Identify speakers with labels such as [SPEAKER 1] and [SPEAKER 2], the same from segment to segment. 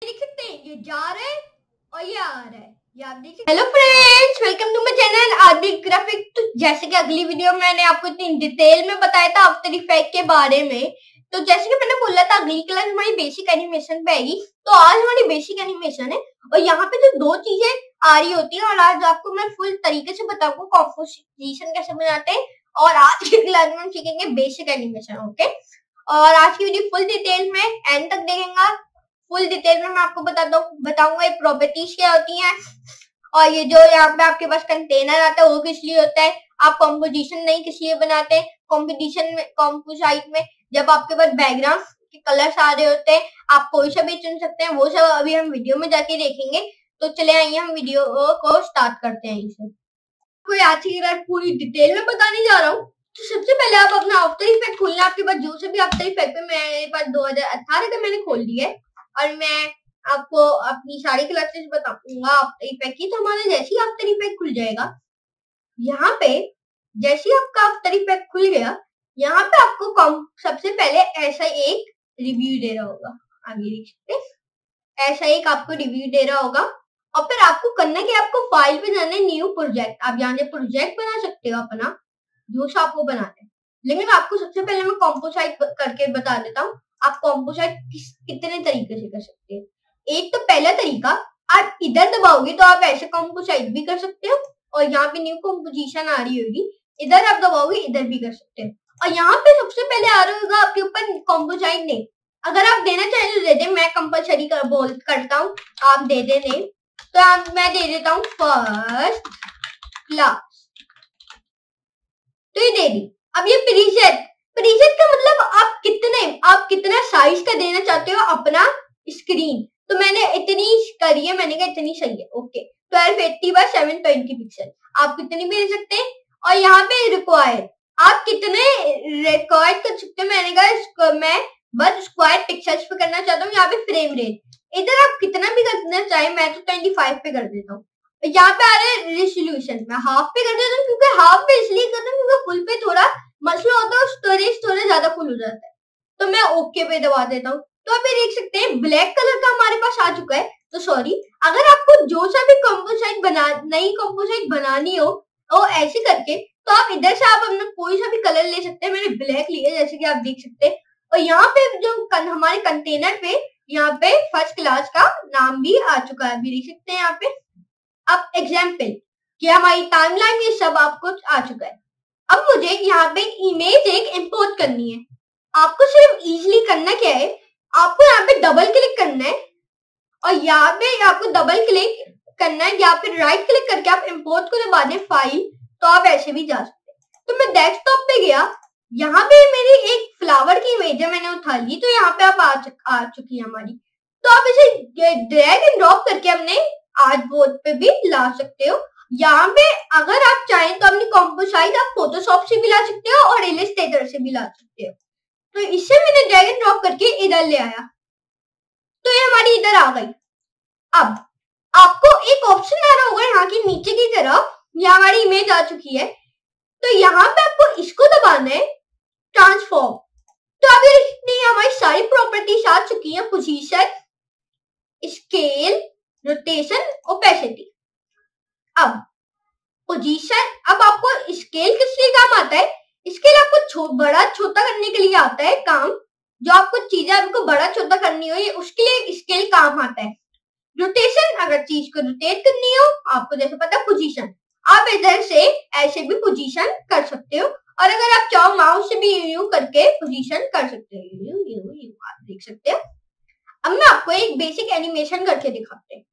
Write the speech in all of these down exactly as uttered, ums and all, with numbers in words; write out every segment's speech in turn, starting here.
[SPEAKER 1] देख सकते हैं ये जा रहा है और ये आ रहा है, ये आप देख सकते हैं। Hello friends, welcome to my channel Adi graphic. तो जैसे कि अगली वीडियो में मैंने आपको इतनी डिटेल में बताया था आफ्टर इफेक्ट के बारे में, तो जैसे कि मैंने बोला था अगली क्लास हमारी बेसिक एनिमेशन पे आएगी, तो आज हमारी बेसिक एनिमेशन है और यहाँ पे जो दो चीजें आ रही होती है और आज आपको मैं फुल तरीके से बताऊंगा कॉम्पोजिशन कैसे बनाते हैं और आज की क्लास में हम सीखेंगे बेसिक एनिमेशन। ओके, और आज की वीडियो फुल डिटेल में एंड तक देखेंगे। फुल डिटेल में मैं आपको बताता हूँ बताऊंगा ये प्रॉपर्टीज क्या होती हैं और ये जो यहाँ पे आपके पास कंटेनर आता है वो किस लिए होता है, आप कॉम्पोजिशन नहीं किस लिए बनाते हैं। कॉम्पिटिशन में कॉम्पोसाइट में जब आपके पास बैकग्राउंड के कलर्स आ रहे होते हैं आप कोई सा भी चुन सकते हैं, वो सब अभी हम वीडियो में जाके देखेंगे। तो चले आइए हम वीडियो को स्टार्ट करते हैं। इसे कोई आज की क्लास पूरी डिटेल में बताने जा रहा हूँ। तो सबसे पहले आप अपना आफ्टर इफेक्ट खोलना, आपके पास जो से भी आफ्टर इफेक्ट है, मेरे पास दो हजार अठारह का मैंने खोल लिया है और मैं आपको अपनी सारी क्लासेस बताऊंगा आफ्टर इफेक्ट की। तो हमारा जैसे ही आफ्टर इफेक्ट खुल जाएगा, यहाँ पे जैसे ही आपका आफ्टर इफेक्ट खुल गया, यहाँ पे आपको सबसे पहले ऐसा एक रिव्यू दे रहा होगा, आगे देख सकते हैं, ऐसा एक आपको रिव्यू दे रहा होगा और फिर आपको करना कि आपको फाइल पे जाना है, न्यू प्रोजेक्ट। आप यहाँ से प्रोजेक्ट बना सकते हो अपना जो सा आपको बनाना है, लेकिन आपको सबसे पहले मैं कॉम्पोसाइट करके बता देता हूँ आप कॉम्पोसाइट किस कितने तरीके से कर सकते हैं। एक तो पहला तरीका, आप इधर दबाओगे तो आप ऐसे कॉम्पोसाइट भी कर सकते हो और यहाँ पे न्यू कॉम्पोजिशन आ रही होगी, इधर आप दबाओगे इधर भी कर सकते हो। और यहाँ पे सबसे पहले आ रहा होगा आपके ऊपर कॉम्पोसाइट नेम, अगर आप देना चाहें तो दे दे, मैं कंपलसरी कर बोल करता हूँ आप दे दे नेम, तो आप मैं दे देता हूँ फर्स्ट क्लास, तो ये दे दी। अब ये प्रीसेट, प्रीसेट का मतलब आप कितने आप कितना साइज का देना चाहते हो अपना स्क्रीन, तो मैंने इतनी करी है, मैंने कहा इतनी सही है। Okay, twelve eighty by seven twenty pixel आप कितनी भी दे सकते हैं। और यहाँ पे रिक्वायर्ड आप कितने रिक्वायर्ड कर सकते हैं, मैंने कहा मैं बस स्क्वायर पिक्सल्स पे करना चाहता हूँ। यहाँ पे फ्रेम रेट इधर आप कितना भी करना चाहे, मैं तो ट्वेंटी फाइव पे कर देता हूँ। यहाँ पे आ रहा है रेजोल्यूशन, मैं हाफ पे कर देता हूँ क्योंकि हाफ पे इसलिए करता हूँ क्योंकि फुल पे थोड़ा मसला होता है, स्टोरेज थोड़ा ज्यादा फुल हो जाता है, तो मैं ओके पे दबा देता हूँ। तो आप ये देख सकते हैं ब्लैक कलर का हमारे पास आ चुका है। तो सॉरी, अगर आपको जो सा भी कॉम्पोसाइट बना नई कॉम्पोसाइट बनानी हो और ऐसे करके, तो आप इधर से आप अपना कोई सा भी कलर ले सकते हैं। मैंने ब्लैक लिया जैसे कि आप देख सकते हैं। और यहाँ पे जो कन, हमारे कंटेनर पे यहाँ पे फर्स्ट क्लास का नाम भी आ चुका है, अभी देख सकते हैं यहाँ पे। अब एग्जाम्पल कि हमारी टाइमलाइन ये सब आपको आ चुका है। अब मुझे यहाँ पे इमेज एक इंपोर्ट करनी है। आपको सिर्फ इजीली करना क्या है, आपको यहाँ पे डबल क्लिक करना है और यहाँ पे आपको डबल क्लिक करना है, यहाँ पे राइट क्लिक करके आप इंपोर्ट को दबा दें फाइल, तो आप ऐसे भी जा सकते हैं। तो मैं डेस्कटॉप पे गया, यहाँ पे मेरी एक फ्लावर की इमेज है, मैंने उठा ली, तो यहाँ पे आप आ, चुक, आ चुकी है हमारी। तो आप इसे ड्रैग एंड ड्रॉप करके अपने आर्ट बोर्ड पे भी ला सकते हो। यहाँ पे अगर आप चाहें तो अपनी कॉम्पोसाइट आप फोटोशॉप से भी ला सकते हो और इलस्ट्रेटर से भी ला सकते हो। तो इससे मैंने ड्रैग एंड ड्रॉप करके इधर ले आया, तो ये हमारी इधर आ गई। अब आपको एक ऑप्शन आ रहा होगा यहाँ की नीचे की तरफ, यहाँ हमारी इमेज आ चुकी है, तो यहाँ पे आपको इसको दबाना है ट्रांसफॉर्म। तो अब ये हमारी सारी प्रॉपर्टीज आ चुकी है, पोजीशन, स्केल, रोटेशन, ओपेसिटी। अब पोजीशन, अब आपको स्केल किस लिए काम आता है, स्केल आपको छो, बड़ा छोटा करने के लिए आता है काम, जो आपको चीजें आपको बड़ा छोटा करनी हो उसके लिए स्केल काम आता है। रोटेशन, अगर चीज को रोटेट करनी हो, आपको जैसे पता है पोजीशन, आप इधर से ऐसे भी पोजीशन कर सकते हो और अगर आप चाहो माउस से भी यूं करके पोजीशन कर सकते हो, यू यू यू आप देख सकते हो। अब मैं आपको एक बेसिक एनिमेशन करके दिखाते हैं।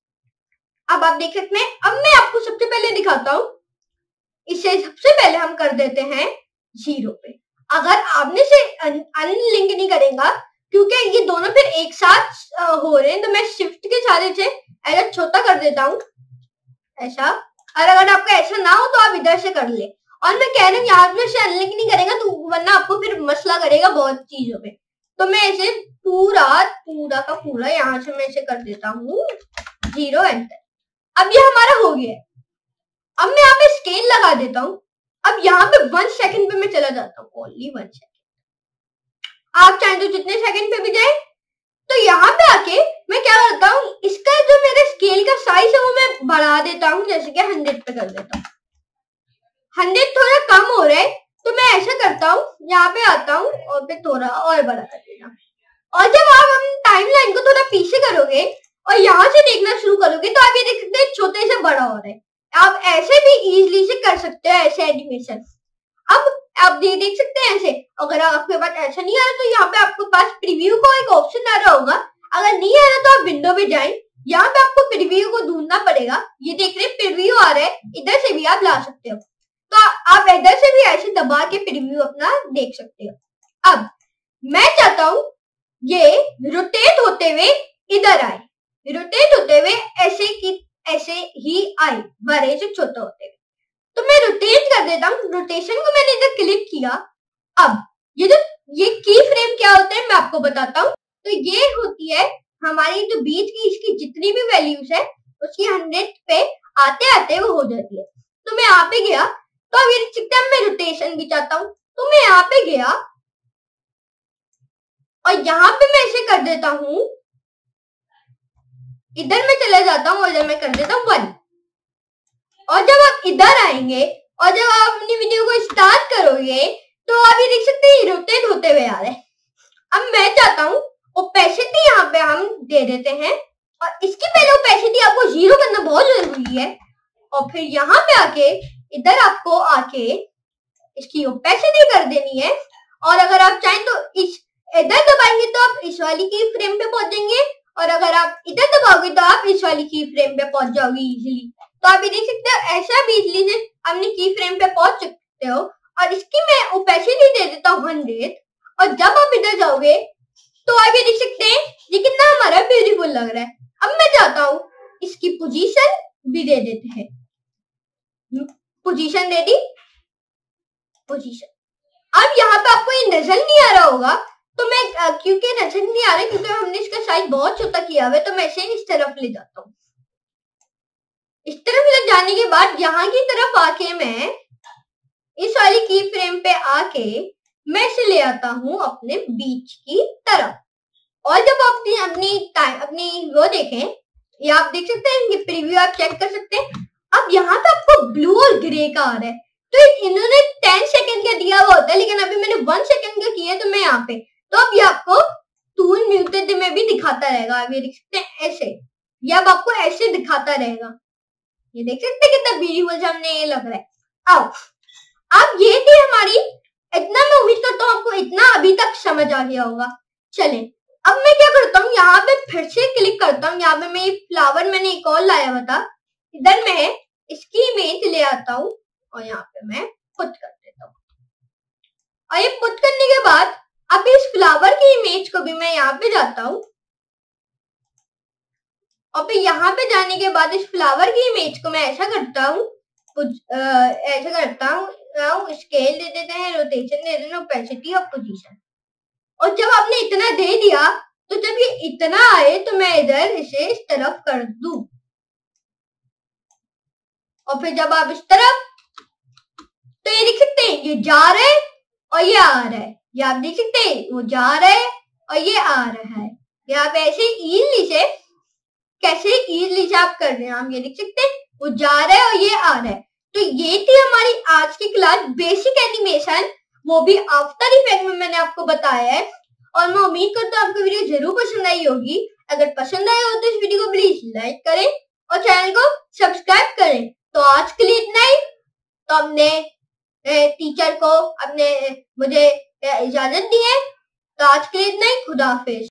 [SPEAKER 1] अब आप देख सकते हैं, अब मैं आपको सबसे पहले दिखाता हूँ, इसे सबसे पहले हम कर देते हैं जीरो पे। अगर आपने से अनलिंक नहीं करेगा क्योंकि ये दोनों फिर एक साथ हो रहे हैं, तो मैं शिफ्ट के सहारे से ऐसा छोटा कर देता हूँ ऐसा, और अगर आपका ऐसा ना हो तो आप इधर से कर ले। और मैं कह रही हूँ यहाँ पे से अनलिंक नहीं करेगा तो वरना आपको फिर मसला करेगा बहुत चीजों में, तो मैं इसे पूरा पूरा का पूरा यहाँ से मैं इसे कर देता हूँ जीरो एंटर। अब ये हमारा हो गया है। अब मैं यहाँ पे स्केल लगा देता हूँ। अब यहाँ पे वन सेकंड पे मैं चला जाता हूँ, ओनली वन सेकंड। आप चाहें तो जितने सेकंड पे भी जाए। तो यहाँ पे आके मैं क्या देता हूँ, जैसे कि हंड्रेड पे कर देता हूँ। हंड्रेड थोड़ा कम हो रहा है तो मैं ऐसा करता हूँ, यहाँ पे आता हूँ और फिर थोड़ा और बड़ा कर देता हूँ। और जब आप हम टाइमलाइन को थोड़ा पीछे करोगे और यहाँ से देखना शुरू करोगे तो आप ये देख सकते हैं छोटे से बड़ा हो रहा है। आप ऐसे भी इजीली से कर सकते हो ऐसे एनिमेशन। अब आप ये देख सकते हैं ऐसे। अगर आपके पास ऐसा नहीं आ रहा तो यहाँ पे आपके पास प्रीव्यू का एक ऑप्शन आ रहा होगा। अगर नहीं आ रहा तो आप विंडो पे जाएं, यहाँ पे आपको प्रीव्यू को ढूंढना पड़ेगा। ये देख रहे प्रीव्यू आ रहा है, इधर से भी आप ला सकते हो। तो आप इधर से भी ऐसे दबा के प्रीव्यू अपना देख सकते हो। अब मैं चाहता हूँ ये रोटेट होते हुए इधर आए, रोटेट होते हुए ऐसे की ऐसे ही आए, बड़े से छोटा होते हुए। तो मैं रोटेट कर देता हूँ। रोटेशन को मैंने इधर क्लिक किया। अब ये जो ये की फ्रेम क्या होता है मैं आपको बताता हूँ। तो ये होती है हमारी जो बीच की इसकी जितनी भी वैल्यूज है उसकी हंड्रेड पे आते आते वो हो जाती है। तो मैं यहाँ पे गया तो अब ये चिकता मैं रोटेशन भी चाहता हूँ तो मैं यहाँ पे गया और यहाँ पे मैं ऐसे कर देता हूँ, इधर मैं चला जाता हूँ और इधर मैं कर देता हूँ वन। और जब आप इधर आएंगे और जब आप अपनी वीडियो को स्टार्ट करोगे तो आप ये देख सकते हैं रोटेट होते हुए आ रहे हैं। अब मैं चाहता हूँ ओपेसिटी यहाँ पे हम दे देते हैं और इसकी पहले ओपेसिटी आपको जीरो करना बहुत जरूरी है। और फिर यहाँ पे आके इधर आपको आके इसकी ओपेसिटी कर देनी है। और अगर आप चाहें तो इस इधर दबाएंगे तो आप इस वाली की फ्रेम पे पहुंचेंगे और अगर आप इधर दबाओगे तो आप इस वाली की फ्रेम पे पहुंच जाओगे इजीली। तो आप ये देख सकते हो ऐसा भी इजीली से अपनी की फ्रेम पे पहुंच सकते हो। और इसकी मैं ओपेसिटी दे देता हूँ हंड्रेड। और जब आप इधर जाओगे तो आप ये देख सकते हैं ये कितना हमारा ब्यूटीफुल लग रहा है। अब मैं चाहता हूँ इसकी पोजीशन भी दे देते हैं। पोजीशन दे दी, पोजीशन। अब यहाँ पे आपको ये नजर नहीं आ रहा होगा तो मैं क्योंकि नजर नहीं आ रहा क्योंकि हमने इसका साइज बहुत छोटा किया हुआ है तो मैं इसे इस तरफ ले जाता हूँ। इस तरफ ले जाने के बाद यहाँ की तरफ आके मैं इस वाली की फ्रेम पे आके मैं इसे ले आता हूँ अपने बीच की तरफ। और जब आप अपनी अपनी टाइम अपनी वो देखें, ये आप देख सकते हैं ये प्रीव्यू आप चेक कर सकते हैं। अब यहाँ पे आपको ब्लू और ग्रे का आ रहा है तो इन्होंने टेन सेकंड का दिया हुआ होता है लेकिन अभी मैंने वन सेकंड का किया है तो मैं यहाँ पे तो अब ये आपको टूल म्यूटेड में भी दिखाता रहेगा। आप ये देख सकते हैं ऐसे, ये अब आपको ऐसे दिखाता रहेगा। ये देख सकते हैं कितना ब्यूटीफुल सामने ये लग रहा है। अब अब ये थी हमारी, इतना मैं उम्मीद करता हूँ आपको इतना अभी तक समझ आ गया होगा। चले अब मैं क्या करता हूँ यहाँ पे फिर से क्लिक करता हूँ। यहाँ पे मैं फ्लावर मैंने एक और लाया हुआ था, इधर मैं इसकी इमेज ले आता हूँ और यहाँ पे मैं पुट कर देता हूँ। और ये पुट करने के बाद अब इस फ्लावर की इमेज को भी मैं यहाँ पे जाता हूँ और फिर यहाँ पे जाने के बाद इस फ्लावर की इमेज को मैं ऐसा करता हूँ, ऐसा करता हूँ, स्केल दे देते हैं, रोटेशन दे देते हैं, ओपेसिटी और पोजीशन। और जब आपने इतना दे दिया तो जब ये इतना आए तो मैं इधर इसे इस तरफ कर दूं और फिर जब आप इस तरफ तो ये देख सकते हैं ये जा रहा है और ये आ रहा है। ये आप देख सकते हैं वो जा रहा है और ये आ रहा है। ये आप ऐसे इजीली से कैसे इजीली से आप कर रहे हैं, आप ये देख सकते हैं वो जा रहा है और ये आ रहा है। तो ये थी हमारी आज की क्लास बेसिक एनिमेशन, वो भी आफ्टर इफेक्ट में मैंने आपको बताया है। और मैं उम्मीद करता हूँ आपको वीडियो जरूर पसंद आई होगी। अगर पसंद आया हो तो इस वीडियो को प्लीज लाइक करें और चैनल को सब्सक्राइब करें। तो आज के लिए इतना ही। तो अपने टीचर को अपने मुझे इजाजत दी है। तो आज के लिए इतना ही। खुदा हाफिज।